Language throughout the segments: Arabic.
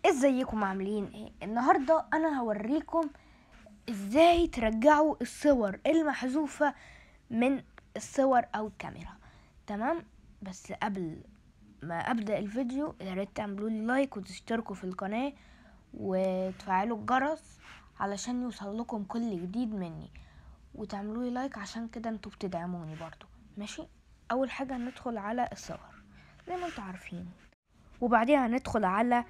ازيكم عاملين ايه؟ النهارده انا هوريكم ازاي ترجعوا الصور المحذوفة من الصور او الكاميرا. تمام، بس قبل ما ابدأ الفيديو يا ريت تعملوا لي لايك وتشتركوا في القناة وتفعلوا الجرس علشان يوصل لكم كل جديد مني، وتعملوا لي لايك عشان كده انتوا بتدعموني برضو. ماشي، اول حاجة هندخل على الصور زي ما انتوا عارفين، وبعديها هندخل على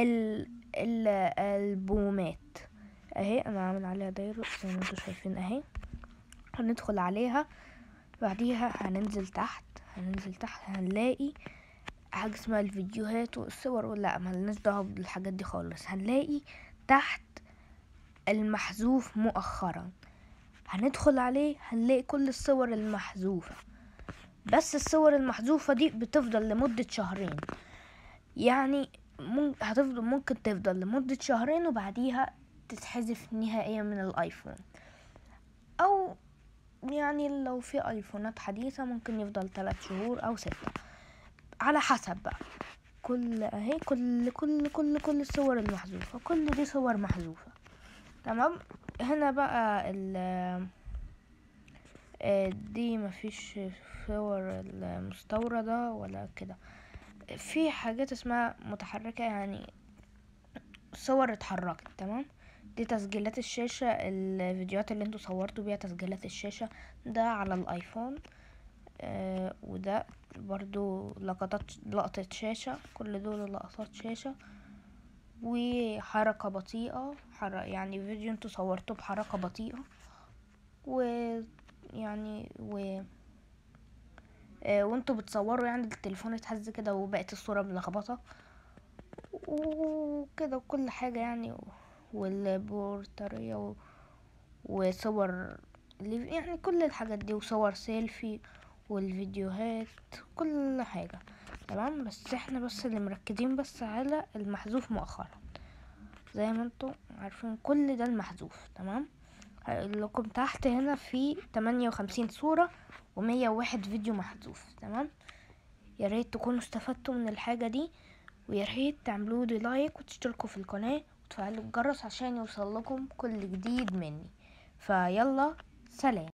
الالبومات اهي. انا عامل عليها دايره زي ما انتوا شايفين اهي. هندخل عليها، بعديها هننزل تحت هنلاقي حاجه اسمها الفيديوهات والصور، ولا ملناش دعوه بالحاجات دي خالص. هنلاقي تحت المحذوف مؤخرا، هندخل عليه هنلاقي كل الصور المحذوفه، بس الصور المحذوفه دي بتفضل لمده شهرين. يعني ممكن تفضل لمدة شهرين وبعديها تتحذف نهائيا من الايفون، او يعني لو في ايفونات حديثة ممكن يفضل 3 شهور او 6 على حسب بقى. كل اهي كل الصور المحذوفة، كل دي صور محذوفة. تمام، هنا بقى دي مفيش صور المستوردة ولا كده. في حاجات اسمها متحركة، يعني صور اتحركت. تمام، دي تسجيلات الشاشة، الفيديوهات اللي انتوا صورتوا بيها تسجيلات الشاشة، ده على الايفون. وده برضو لقطة شاشة، كل دول لقطات شاشة وحركة بطيئة، يعني فيديو انتوا صورتوه بحركة بطيئة، ويعني وانتوا بتصوروا يعني التليفون اتهز كده وبقت الصورة ملخبطة وكده وكل حاجة يعني، والبورترية وصور يعني كل الحاجات دي، وصور سيلفي والفيديوهات كل حاجة. تمام، بس احنا اللي مركزين بس على المحذوف مؤخرا. زي ما انتم عارفين كل ده المحذوف. تمام، هقول لكم تحت هنا في 58 صورة و101 فيديو محذوف. تمام، يا ريت تكونوا استفدتوا من الحاجة دي، ويا ريت تعملوا لي لايك وتشتركوا في القناة وتفعلوا الجرس عشان يوصل لكم كل جديد مني. فيلا، سلام.